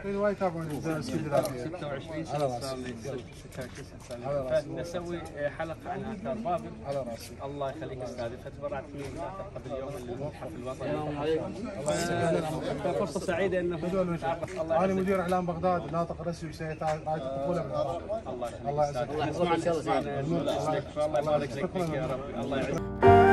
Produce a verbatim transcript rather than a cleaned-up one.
المشاركين وايد يتابعون الاسكندرانيه. ستة وعشرين سنة صار لي ستة وعشرين سنة صار لي فنسوي حلقة عن آثار بابل. على راسي. الله يخليك استاذي، فتبرعت فيه قبل يوم للمتحف الوطني. فرصة سعيدة انه انا مدير اعلام بغداد، ناطق رسمي بسنة راية الطفولة بالعراق. الله يخليك. الله يسعدك. الله يسعدك. الله يبارك فيك يا رب. الله يعزك.